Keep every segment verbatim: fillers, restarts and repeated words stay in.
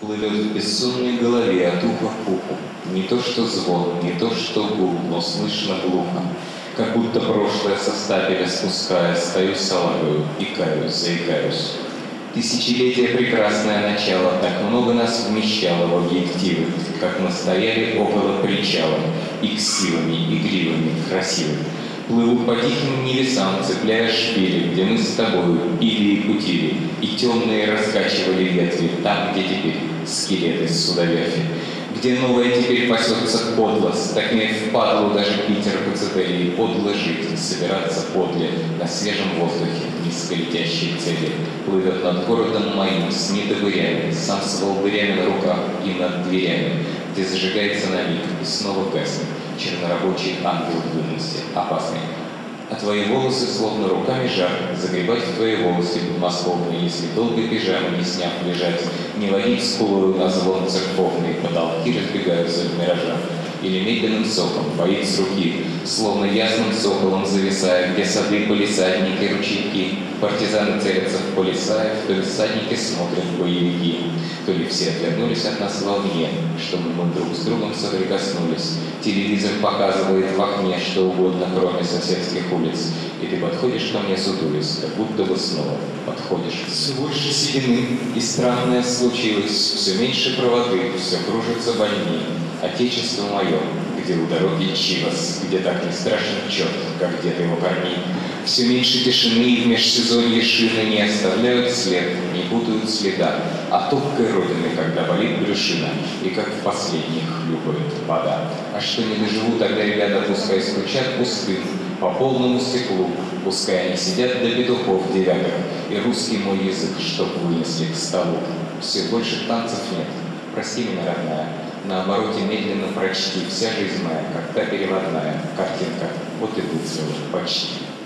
Плывет в бессонной голове от уха к уху. Не то что звон, не то что гул, но слышно глухо. Как будто прошлое со стапеля спуская, стою салагою и каюсь, заикаюсь. Тысячелетие прекрасное начало так много нас вмещало в объективы, как мы стояли около причала, иксивыми, игривыми, красивыми. Плывут по тихим небесам, цепляя шпили, где мы с тобою или и кутили, и темные раскачивали ветви, там, где теперь скелеты судоверфи, где новое теперь пасется подло, так впадло даже Питер Пацетелии, подло жить, собираться подле, на свежем воздухе, низколетящие цели. Плывет над городом моим с недобырями, сам с волдырями на руках и над дверями, где зажигается на миг и снова гаснет чернорабочий ангел юности, опасный. А твои волосы словно руками жар, загребать в твои волосы подмосковные, если долго пижамы не сняв лежать, не водить скулою на звон церковный, потолки разбегаются в миражах, или медленным соком боит с руки, словно ясным соколом зависая, где сады, полисадники, ручейки, партизаны целятся в полисаев, то ли всадники смотрят в боевики, то ли все отвернулись от нас вовне, чтобы мы друг с другом соприкоснулись. Телевизор показывает в окне что угодно, кроме соседских улиц, и ты подходишь ко мне сутулясь, как будто бы снова подходишь. Все больше седины, и странное случилось, все меньше правоты, все кружится больней. Отечество мое, где у дороги Чивас, где так не страшен черт, как где-то его корней. Все меньше тишины, и в межсезонье шины не оставляют след, не путают следа, а топкой родины, когда болит брюшина, и как в последних хлюпает вода. А что не доживу, тогда ребята пускай стучат пустым, по полному стеклу, пускай они сидят до петухов девятых, и русский мой язык, чтоб вынесли к столу. Все больше танцев нет, прости меня, родная, на обороте медленно прочти, вся жизнь моя, как та переводная картинка, вот и выцвела почти.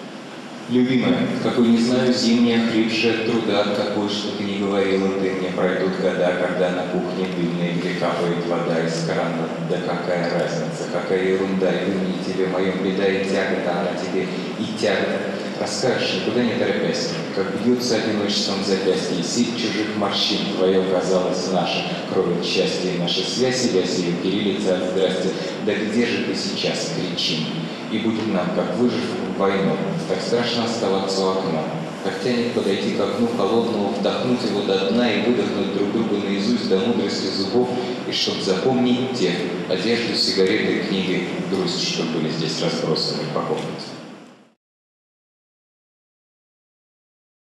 Любимая, какой не знаю, зимняя, хлипшая от труда, какой, что ты не говорила ты, мне пройдут года, когда на кухне дымной, где капает вода из крана. Да какая разница, какая ерунда, и вы мне тебе, моем беда и тягота, она тебе и тягота. Расскажешь, никуда не торопясь, как бьется одиночеством запястье, и сеть чужих морщин твое казалось наше, кроет счастье и наша связь, себя сию кириллица от здрасте. Да где же ты сейчас, кричим? И будет нам, как выжив в войну, так страшно оставаться у окна, так тянет подойти к окну холодного, вдохнуть его до дна и выдохнуть друг друга наизусть до мудрости зубов, и чтоб запомнить те, одежду, сигареты, книги, грусть, что были здесь разбросаны по комнате.